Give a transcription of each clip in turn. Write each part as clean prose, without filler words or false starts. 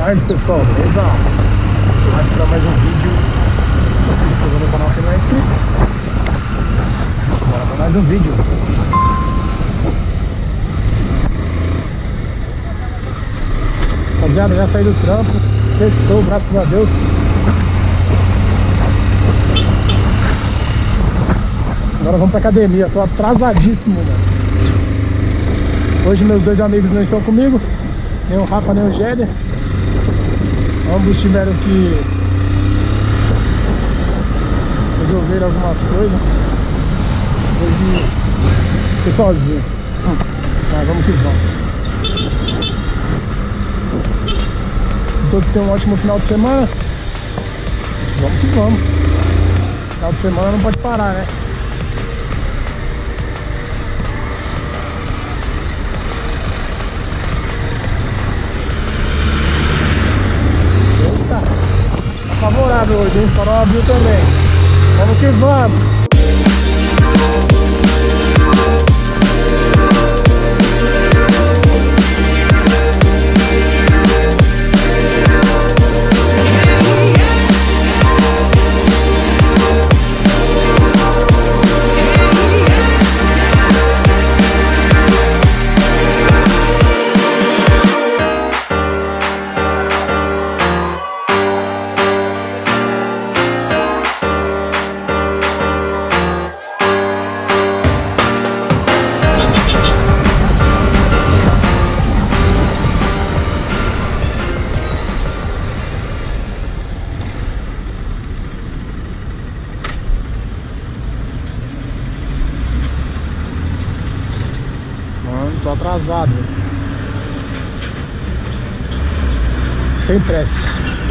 tarde, pessoal, beleza? Aqui para mais um vídeo. Se inscreva no canal que não é inscrito. Bora para mais um vídeo. Rapaziada, já saí do trampo. Sextou, graças a Deus. Agora vamos pra academia. Tô atrasadíssimo, mano. Hoje meus dois amigos não estão comigo, nem o Rafa nem o Géder. Ambos tiveram que resolver algumas coisas. Hoje tô sozinho. Tá, vamos que vamos. Todos tenham um ótimo final de semana. Vamos que vamos. Final de semana não pode parar, né? Favorável hoje, hein? Farol abriu também. Vamos que vamos! Tô atrasado. Sem pressa.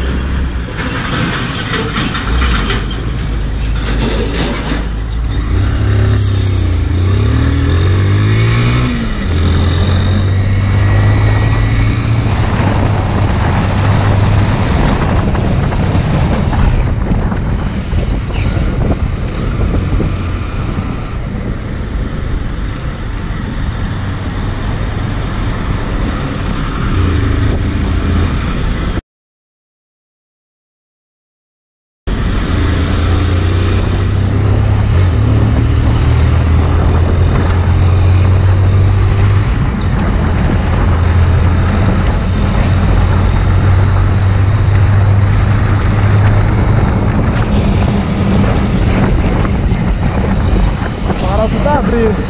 Tá abrindo.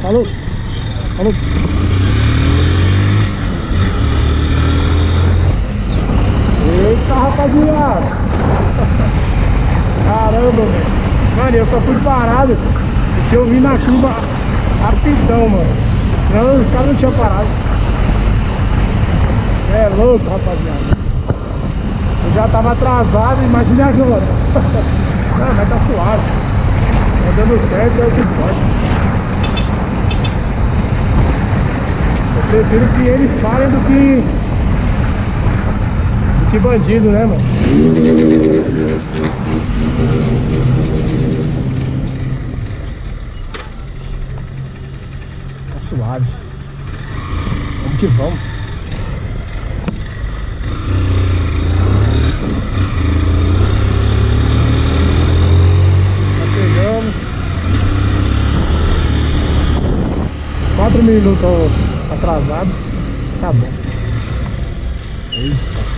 Falou. Falou. Eita, rapaziada. Caramba, velho. Mano, eu só fui parado porque eu vim na curva rapidão, mano. Senão os caras não tinham parado. É louco, rapaziada. Eu já tava atrasado, imagine agora. Não, mas tá suave. Tá dando certo, é o que pode. Eu prefiro que eles parem do que bandido, né, mano? Tá suave. Vamos que vamos. Já chegamos. 4 minutos atrasado. Tá bom. Eita.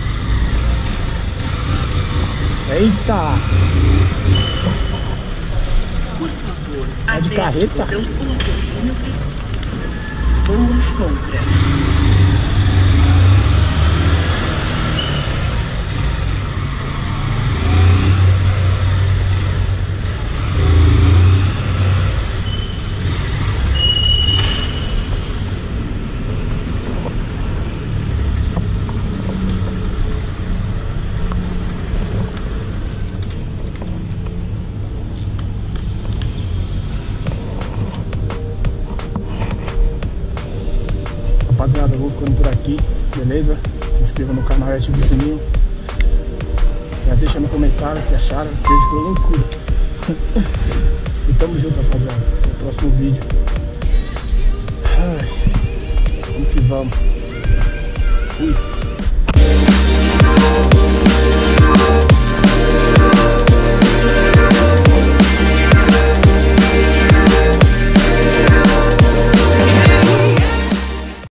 Eita! Por favor, é de carreta? Vamos compra. Rapaziada, eu vou ficando por aqui, beleza? Se inscreva no canal e ative o sininho. Já deixa no comentário o que acharam, que hoje foi loucura. E tamo junto, rapaziada. Até o próximo vídeo. Ai, vamos que vamos. Fui.